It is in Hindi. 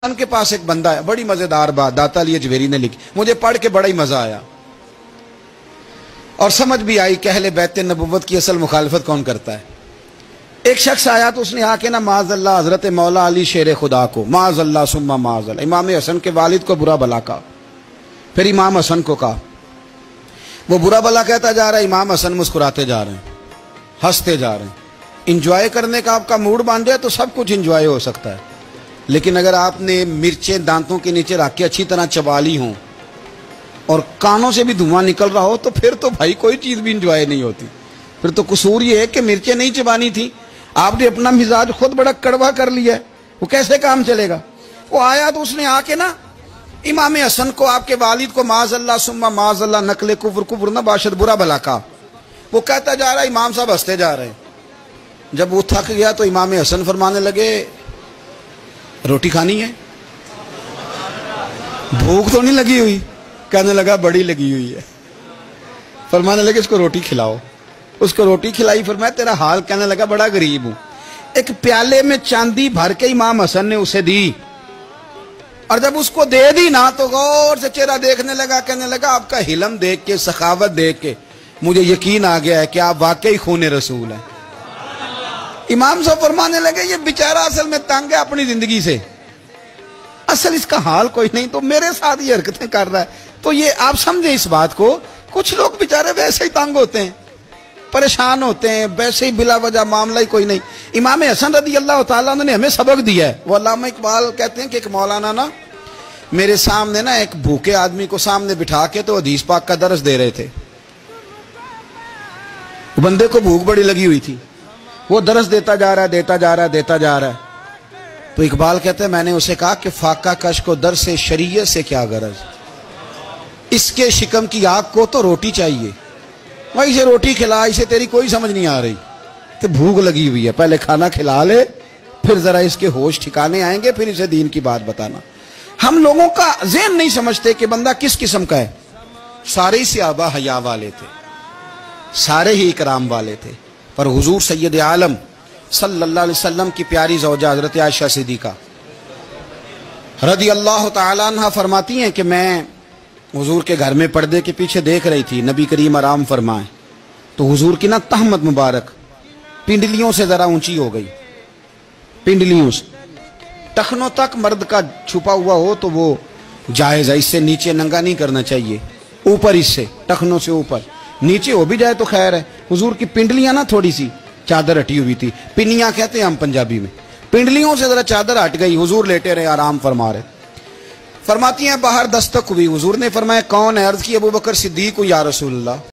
के पास एक बंदा है, बड़ी मजेदार बात दाता अली अजमेरी ने लिखी, मुझे पढ़ के बड़ा ही मजा आया और समझ भी आई कि अहले बैत नबुव्वत की असल मुखालफत कौन करता है। एक शख्स आया तो उसने आके ना माज़अल्लाह हजरत मौला अली शेर खुदा को माज़अल्लाह सुम्मा माज़अल्लाह इमाम हसन के वालिद को बुरा भला कहा, फिर इमाम हसन को कहा। वो बुरा भला कहता जा रहा है, इमाम हसन मुस्कुराते जा रहे हैं, हंसते जा रहे हैं। इंजॉय करने का आपका मूड बन जाए तो सब कुछ इंजॉय हो सकता है, लेकिन अगर आपने मिर्चें दांतों के नीचे रख के अच्छी तरह चबा ली हों और कानों से भी धुआं निकल रहा हो तो फिर तो भाई कोई चीज भी इंजॉय नहीं होती। फिर तो कसूर ये है कि मिर्चें नहीं चबानी थी, आपने अपना मिजाज खुद बड़ा कड़वा कर लिया है, वो कैसे काम चलेगा। वो आया तो उसने आके ना इमाम हसन को, आपके वालिद को माज़अल्लाह सुम्मा माज़अल्लाह नकले कुफ्र कुफ्र न बाशद बुरा भला कहा। वो कहता जा रहा है, इमाम साहब हंसते जा रहे हैं। जब वो थक गया तो इमाम हसन फरमाने लगे, रोटी खानी है? भूख तो नहीं लगी हुई? कहने लगा बड़ी लगी हुई है। फरमाने लगे इसको रोटी खिलाओ। उसको रोटी खिलाई। फिर मैं तेरा हाल? कहने लगा बड़ा गरीब हूं। एक प्याले में चांदी भर के इमाम हसन ने उसे दी और जब उसको दे दी ना तो गौर से चेहरा देखने लगा। कहने लगा आपका हिलम देख के, सखावत देख के मुझे यकीन आ गया है कि आप वाकई खून रसूल हैं। इमाम साहब फरमाने लगे ये बेचारा असल में तंग है अपनी जिंदगी से, असल इसका हाल कोई नहीं तो मेरे साथ ये हरकतें कर रहा है। तो ये आप समझे इस बात को, कुछ लोग बेचारे वैसे ही तंग होते हैं, परेशान होते हैं, वैसे ही बिला वजह मामला ही कोई नहीं। इमाम हसन रदी अल्लाह तआला ने हमें सबक दिया है। वो अल्लामा इकबाल कहते हैं कि एक मौलाना ना मेरे सामने ना एक भूखे आदमी को सामने बिठा के तो हदीस पाक का दर्स दे रहे थे। बंदे को भूख बड़ी लगी हुई थी, वो दर्स देता जा रहा है, देता जा रहा है, देता जा रहा है। तो इकबाल कहते हैं मैंने उसे कहा कि फाका कश को दर से शरीयत से क्या गरज, इसके शिकम की आग को तो रोटी चाहिए, भाई इसे रोटी खिला, इसे तेरी कोई समझ नहीं आ रही, तो भूख लगी हुई है, पहले खाना खिला ले फिर जरा इसके होश ठिकाने आएंगे, फिर इसे दीन की बात बताना। हम लोगों का ज़हन नहीं समझते कि बंदा किस किस्म का है। सारे ही सहाबा हया वाले थे, सारे ही इकराम वाले थे, पर हुजूर सैयद आलम सल्लल्लाहु अलैहि वसल्लम की प्यारी ज़ौजा हज़रत आयशा सिद्दीक़ा रदी अल्लाह तआला अन्हा फरमाती हैं कि मैं हुजूर के घर में पर्दे के पीछे देख रही थी, नबी करीम आराम फरमाए तो हुजूर की ना तहमत मुबारक पिंडलियों से जरा ऊंची हो गई, पिंडलियों से टखनों तक मर्द का छुपा हुआ हो तो वो जायज़ है, इससे नीचे नंगा नहीं करना चाहिए, ऊपर इससे टखनों से ऊपर, नीचे हो भी जाए तो खैर है। हुजूर की पिंडलियां ना थोड़ी सी चादर हटी हुई थी, पिनियां कहते हैं हम पंजाबी में, पिंडलियों से जरा चादर हट गई, हुजूर लेटे रहे आराम फरमा रहे। फरमाती हैं बाहर दस्तक हुई, हुजूर ने फरमाया कौन है? अर्ज की अबू बकर सिद्दीक या रसूलल्लाह।